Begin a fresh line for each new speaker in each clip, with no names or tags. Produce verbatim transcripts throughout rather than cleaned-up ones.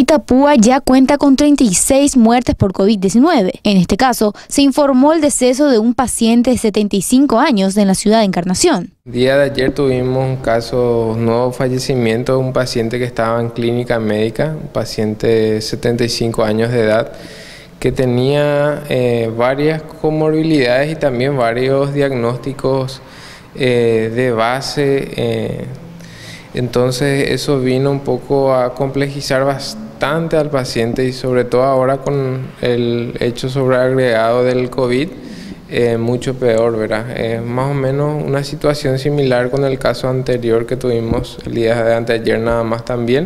Itapúa ya cuenta con treinta y seis muertes por COVID diecinueve. En este caso, se informó el deceso de un paciente de setenta y cinco años en la ciudad de Encarnación.
El día de ayer tuvimos un caso, un nuevo fallecimiento de un paciente que estaba en clínica médica, un paciente de setenta y cinco años de edad, que tenía eh, varias comorbilidades y también varios diagnósticos eh, de base. Eh, entonces eso vino un poco a complejizar bastante al paciente y sobre todo ahora con el hecho sobreagregado del COVID, eh, mucho peor, ¿verdad? Es más o menos una situación similar con el caso anterior que tuvimos el día de anteayer nada más también,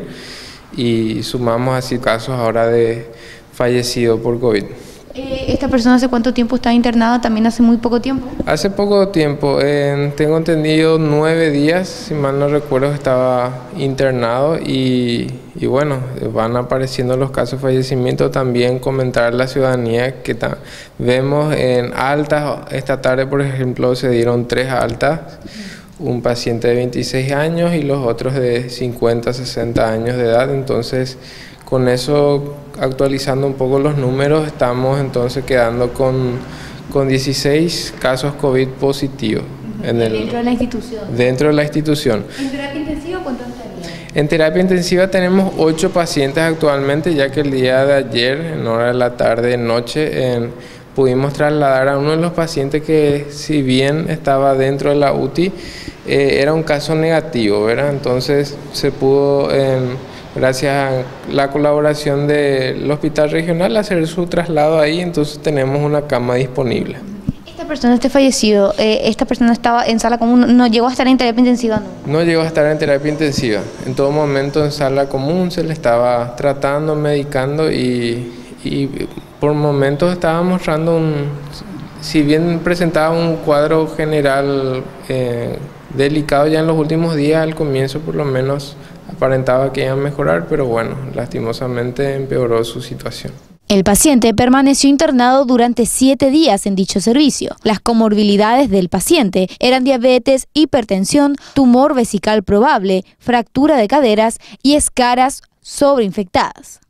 y sumamos así casos ahora de fallecido por COVID.
Eh, ¿Esta persona hace cuánto tiempo está internada? ¿También hace muy poco tiempo?
Hace poco tiempo, eh, tengo entendido nueve días, si mal no recuerdo, estaba internado y, y bueno, van apareciendo los casos de fallecimiento. También comentar a la ciudadanía que vemos en altas, esta tarde por ejemplo se dieron tres altas, un paciente de veintiséis años y los otros de cincuenta, sesenta años de edad. Entonces, con eso, actualizando un poco los números, estamos entonces quedando con, con dieciséis casos COVID positivos. En el,
¿Dentro de la institución?
Dentro de la institución.
¿En terapia intensiva cuántos estarían?
En terapia intensiva tenemos ocho pacientes actualmente, ya que el día de ayer, en hora de la tarde, noche, en, pudimos trasladar a uno de los pacientes que, si bien estaba dentro de la U T I, eh, era un caso negativo, ¿verdad? Entonces se pudo, eh, gracias a la colaboración del hospital regional, hacer su traslado ahí, entonces tenemos una cama disponible.
Esta persona, este fallecido, eh, esta persona estaba en sala común, ¿no llegó a estar en terapia intensiva? No,
no llegó a estar en terapia intensiva. En todo momento en sala común se le estaba tratando, medicando y, y por momentos estaba mostrando un, si bien presentaba un cuadro general eh, delicado ya en los últimos días, al comienzo por lo menos aparentaba que iba a mejorar, pero bueno, lastimosamente empeoró su situación.
El paciente permaneció internado durante siete días en dicho servicio. Las comorbilidades del paciente eran diabetes, hipertensión, tumor vesical probable, fractura de caderas y escaras sobreinfectadas.